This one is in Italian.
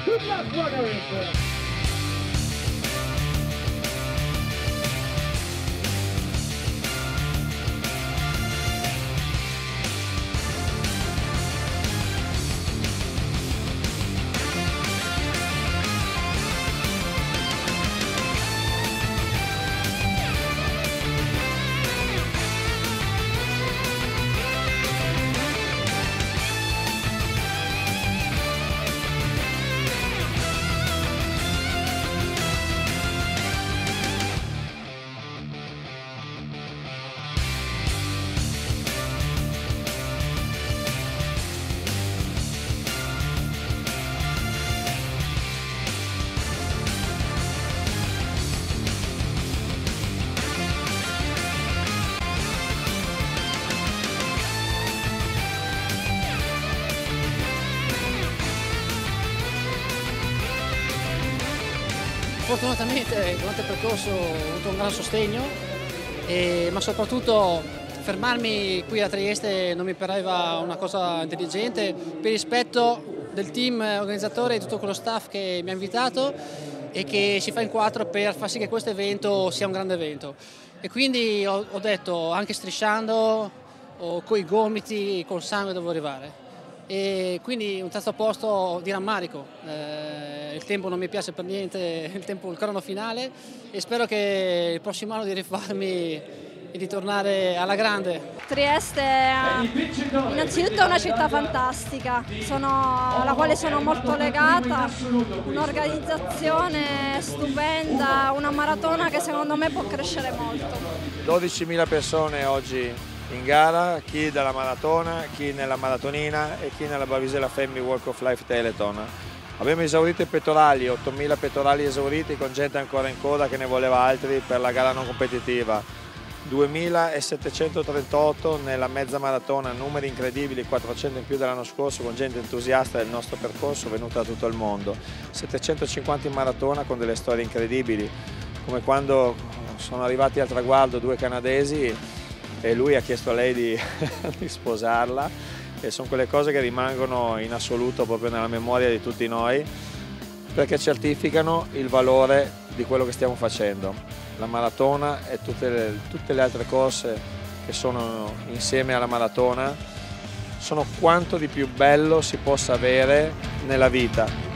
Good luck, runners! Fortunatamente durante il percorso ho avuto un gran sostegno, ma soprattutto fermarmi qui a Trieste non mi pareva una cosa intelligente per rispetto del team organizzatore e di tutto quello staff che mi ha invitato e che si fa in quattro per far sì che questo evento sia un grande evento. E quindi ho detto, anche strisciando o coi gomiti, col sangue devo arrivare. E quindi un terzo posto di rammarico, il tempo non mi piace per niente, il crono finale, e spero che il prossimo anno di rifarmi e di tornare alla grande. Trieste è innanzitutto una città fantastica, alla quale sono molto legata, un'organizzazione stupenda, una maratona che secondo me può crescere molto. 12.000 persone oggi in gara, chi dalla maratona, chi nella maratonina e chi nella Bavisela Family Walk of Life Telethon. Abbiamo esaurito i pettorali, 8.000 pettorali esauriti con gente ancora in coda che ne voleva altri per la gara non competitiva. 2.738 nella mezza maratona, numeri incredibili, 400 in più dell'anno scorso con gente entusiasta del nostro percorso venuta da tutto il mondo. 750 in maratona con delle storie incredibili, come quando sono arrivati al traguardo due canadesi e lui ha chiesto a lei di sposarla, e sono quelle cose che rimangono in assoluto proprio nella memoria di tutti noi, perché certificano il valore di quello che stiamo facendo. La maratona e tutte le altre corse che sono insieme alla maratona sono quanto di più bello si possa avere nella vita.